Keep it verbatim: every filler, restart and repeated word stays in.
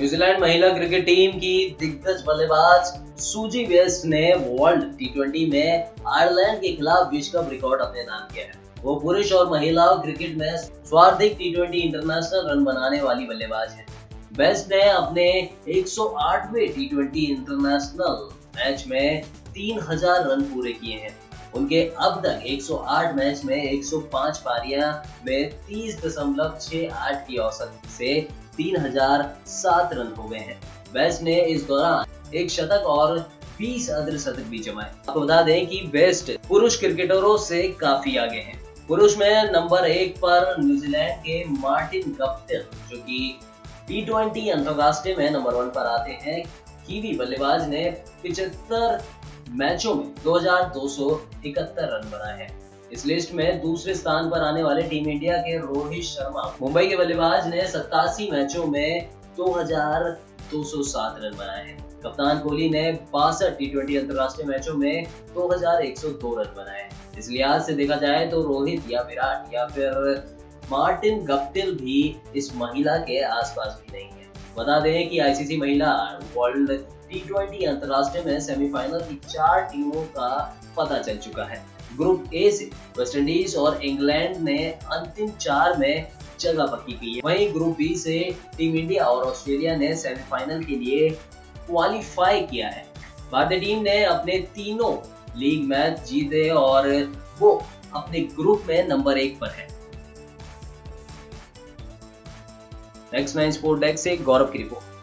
New Zealand महिला cricket team की दिग्गज बल्लेबाज सूजी वेस्ट ने वर्ल्ड टी ट्वेंटी में आयरलैंड के खिलाफ विश्व कप रिकॉर्ड अपने नाम किया है। वो पुरुष और महिला क्रिकेट में सर्वाधिक टी ट्वेंटी इंटरनेशनल रन बनाने वाली बल्लेबाज है। वेस्ट ने अपने एक सौ आठवें टी ट्वेंटी इंटरनेशनल मैच में तीन हज़ार रन पूरे किए हैं। उनके अब तक एक सौ आठ मैच में एक सौ पाँच पारियां में तीस दशमलव छह आठ की औसत से तीन हज़ार सात रन हो गए हैं। वेस्ट ने इस दौरान एक शतक और बीस अर्धशतक भी जमाए। आपको बता दें कि वेस्ट पुरुष क्रिकेटरों से काफी आगे हैं। पुरुष में नंबर एक पर न्यूजीलैंड के मार्टिन गप्टिल, जो कि टी ट्वेंटी अंतरराष्ट्रीय में नंबर वन पर आते हैं। कीवी बल्लेबाज ने पिछहत्तर मैचों में दो हज़ार दो सौ इकहत्तर रन बनाए हैं। इस लिस्ट में दूसरे स्थान पर आने वाले टीम इंडिया के रोहित शर्मा, मुंबई के बल्लेबाज ने सत्तासी मैचों में दो हज़ार दो सौ सात रन बनाए हैं। कप्तान कोहली ने बासठ टी ट्वेंटी अंतरराष्ट्रीय मैचों में दो हज़ार एक सौ दो रन बनाए हैं। इस लिहाज से देखा जाए तो रोहित या विराट या फिर मार्टिन गप्टिल भी इस महिला के आसपास भी नहीं है। बता दें कि आईसीसी महिला वर्ल्ड टी ट्वेंटी अंतरराष्ट्रीय में सेमीफाइनल की चार टीमों का पता चल चुका है। ग्रुप ए से वेस्टइंडीज और इंग्लैंड ने अंतिम चार में जगह पक्की की है। वहीं ग्रुप बी से टीम इंडिया और ऑस्ट्रेलिया ने सेमीफाइनल के लिए क्वालिफाई किया है। भारतीय टीम ने अपने तीनों लीग मैच जीते और वो अपने ग्रुप में नंबर एक पर है। नेक्स्ट नाइन स्पोर्ट डेस्क से गौरव की रिपोर्ट।